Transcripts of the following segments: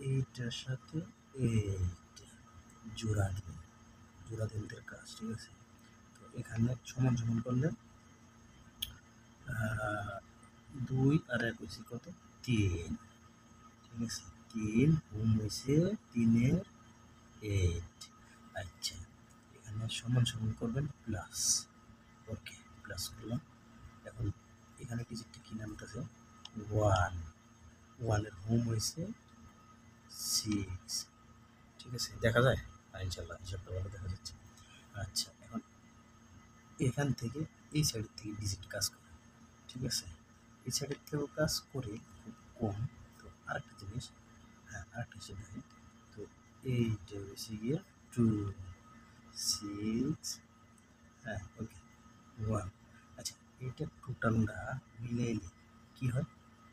এইটার সাথে এইটা জোড়া দিবেন, জোড়া দিনদের কাজ, ঠিক আছে। তো এখানে সমান সমান করলে 2 আর 1 হয়েছে কত 3, ঠিক আছে। 3 হোম হয়েছে 3-এর 8। আচ্ছা, এখানে সমান সমান করবেন প্লাস, ওকে প্লাস করলাম। এখন এখানে ডিজিটটা কি নামতেছে 1, 1-এর হোম হয়েছে 6, ঠিক আছে। দেখা যায় ইনশাল্লাহ হিসাবটা ভালো দেখা যাচ্ছে। আচ্ছা, এখন এখান থেকে এই সাইডের থেকে ডিজিট কাজ করে, ঠিক আছে। এই সাইডের থেকেও কাজ করে খুব কম। তো আরেকটা জিনিস, হ্যাঁ আরেকটা হিসেব দেখেন। তো এইটা হয়েছে গিয়ে 2, 6, হ্যাঁ ওকে 1। আচ্ছা, এইটা টোটালটা মিলাইলে কি হয়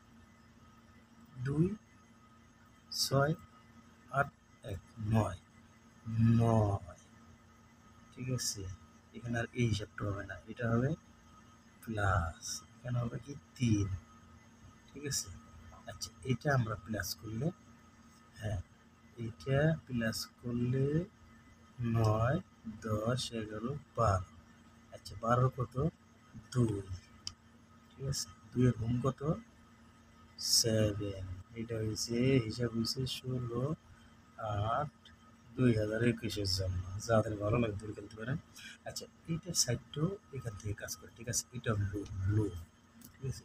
2, 6, 8, 1, 9, 9, ঠিক আছে। এখানে আর এই হিসাবটা হবে না, এটা হবে প্লাস, এখানে হবে কি 3, ঠিক আছে। আচ্ছা, এটা আমরা প্লাস করলে, হ্যাঁ এটা প্লাস করলে 9, 10, 11, 12। আচ্ছা 12 কত 2, ঠিক আছে। 2-এর হোম কত 7। এটা হয়েছে হিসাব হয়েছে 16, 8, 2021-এর জন্য। যাদের ভালো লাগে দূর খেলতে পারেন। আচ্ছা, এইটার সাইডটাও এখান থেকে কাজ করে, ঠিক আছে। এটা লো লো, ঠিক আছে।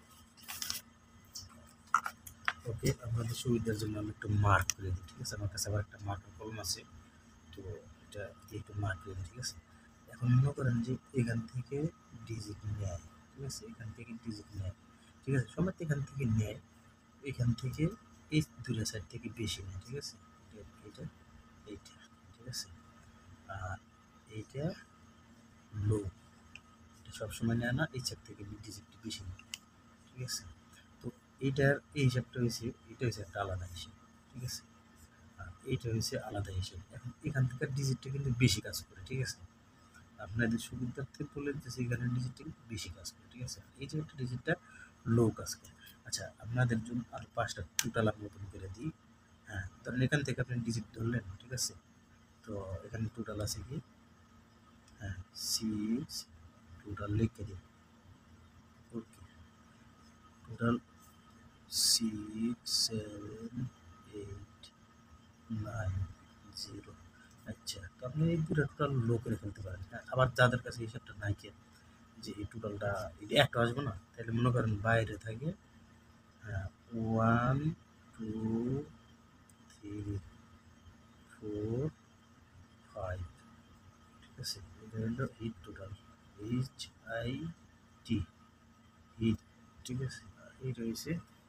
ওকে, আপনাদের সুবিধার জন্য আমি একটু মার্ক করে দিই, ঠিক আছে। আমার কাছে আবার একটা মার্কার কলম আছে, তো এটা দিয়ে একটু মার্ক করে দিই, ঠিক আছে। এখন মনে করেন যে এখান থেকে ডিজিট নেয়, ঠিক আছে। এখান থেকে ডিজিট নেয়, ঠিক আছে। সময় এখান থেকে নেয়, এখান থেকে এই দুটো সাইড থেকে বেশি নেয়, ঠিক আছে। এটা এইটা, ঠিক আছে। আর এইটা লো, এটা সবসময় নেয় না, এই সাইড থেকে ডিজিটটি বেশি নেয়, ঠিক আছে। তো এইটার এই হিসাবটা হয়েছে, এটা হয়েছে একটা আলাদা হিসাব, ঠিক আছে। আর এইটা হয়েছে আলাদা হিসাব। এখন এখান থেকে ডিজিটটা কিন্তু বেশি কাজ করে, ঠিক আছে। আপনাদের সুবিধার্থে বলে দিতেছি এখানে ডিজিটটা বেশি কাজ করে, ঠিক আছে। এই যে একটা ডিজিটটা লো কাজ করে। আচ্ছা, আপনাদের জন্য আর 5টা টোটাল আমি ওপেন করে দিই। হ্যাঁ, ধরেন এখান থেকে আপনি ডিজিট ধরলেন, ঠিক আছে। তো এখানে টোটাল আছে কি, হ্যাঁ 6, টোটাল লিখে দিন, ওকে। টোটাল 6, 7, 8, 9, 0। আচ্ছা, তো আপনি এই দুটো টোটাল লো করে ফেলতে পারেন। হ্যাঁ, আবার যাদের কাছে হিসাবটা নাই কে, যে এই টোটালটা এটা একটা আসবে না, তাহলে মনে করেন বাইরে থাকে 1, 2, 3, 4, 5, ঠিক আছে। এটা হলো হিট টোটাল, HIT, হিট, ঠিক আছে। এইটা হয়েছে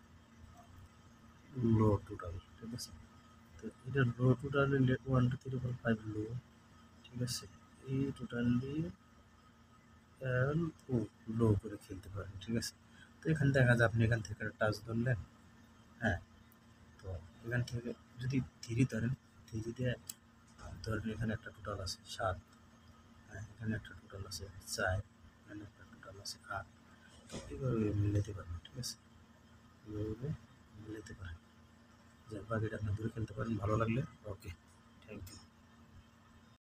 লো টোটাল, ঠিক আছে। তো এটা লো টোটাল 1, 2, 3, 4, 5 লো, ঠিক আছে। এই টোটালি ও লো করে খেলতে পারেন, ঠিক আছে। তো এখানে দেখা যায় আপনি এখান থেকে টাচ ধরলেন, হ্যাঁ। তো এখান থেকে যদি থ্রি ধরেন, থ্রি দিয়ে ধরেন এখানে একটা টোটাল আছে 7, হ্যাঁ এখানে একটা টোটাল আছে 4, এখানে একটা টোটাল আছে 8। তো এইভাবে মিলাতে পারবেন, ঠিক আছে। এইভাবে মিলাতে পারেন, যে বাকিটা আপনি দূরে খেলতে পারেন। ভালো লাগলে ওকে, থ্যাংক ইউ।